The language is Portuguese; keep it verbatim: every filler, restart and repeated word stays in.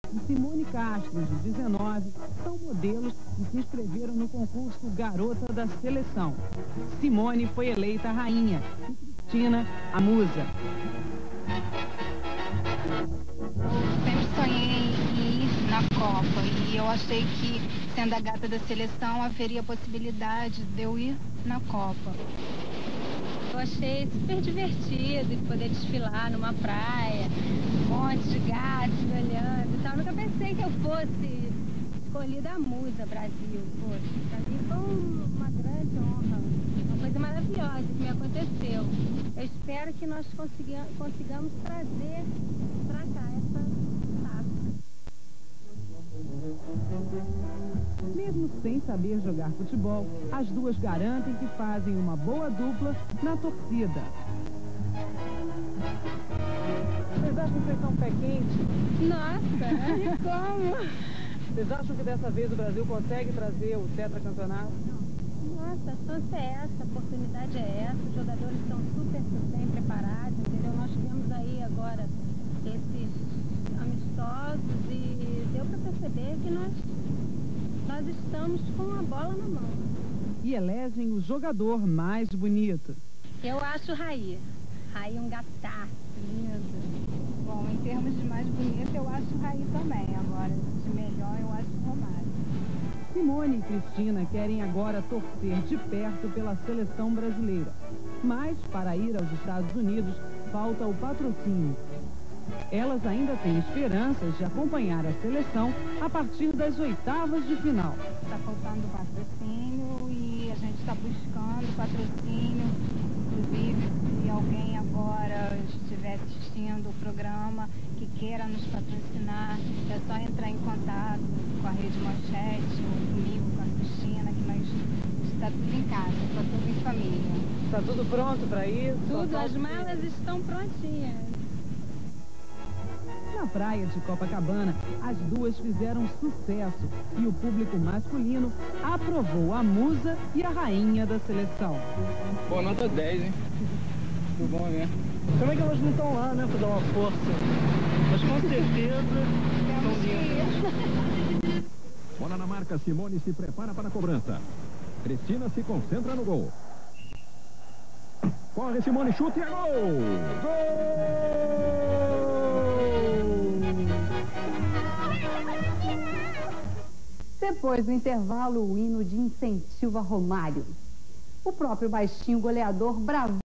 e Simone Castro, de dezenove, são modelos que se inscreveram no concurso Garota da Seleção. Simone foi eleita rainha e Cristina, a musa. Sempre sonhei em ir na Copa e eu achei que, sendo a gata da seleção, haveria possibilidade de eu ir na Copa. Eu achei super divertido poder desfilar numa praia, um monte de gatos me olhando e tal. Eu nunca pensei que eu fosse escolhida a musa Brasil. Poxa, pra mim foi uma grande honra, uma coisa maravilhosa que me aconteceu. Eu espero que nós consiga, consigamos trazer pra cá essa taça. Mesmo sem saber jogar futebol, as duas garantem que fazem uma boa dupla na torcida. Vocês acham que vocês são pé quente? Nossa, e como? Vocês acham que dessa vez o Brasil consegue trazer o tetracampeonato? Nossa, a chance é essa, a oportunidade é essa, os jogadores estão super bem preparados, entendeu? Nós temos aí agora esses amistosos e deu para perceber que nós, nós estamos com a bola na mão. E elegem o jogador mais bonito. Eu acho o Raí. Raí é um gataço, lindo. Bom, em termos de mais bonito, eu acho o Raí também. Agora, de melhor, eu acho o Romário. Simone e Cristina querem agora torcer de perto pela seleção brasileira. Mas, para ir aos Estados Unidos, falta o patrocínio. Elas ainda têm esperanças de acompanhar a seleção a partir das oitavas de final. Está faltando patrocínio e a gente está buscando patrocínio. Inclusive, se alguém agora estiver assistindo o programa que queira nos patrocinar, é só entrar em contato com a Rede Manchete, ou comigo, com a Cristina, que nós está tudo em casa, está tudo em família. Está tudo pronto para ir? Tudo, as malas estão prontinhas. Na praia de Copacabana, as duas fizeram sucesso e o público masculino aprovou a musa e a rainha da seleção. Pô, nota dez, hein? Muito bom mesmo. Como é que elas não estão lá, né, para dar uma força? Mas com certeza Temos que ir. Bola na marca, Simone se prepara para a cobrança. Cristina se concentra no gol. Corre, Simone, chute e é gol! Gol! Depois do intervalo, o hino de incentivo a Romário. O próprio baixinho goleador bravou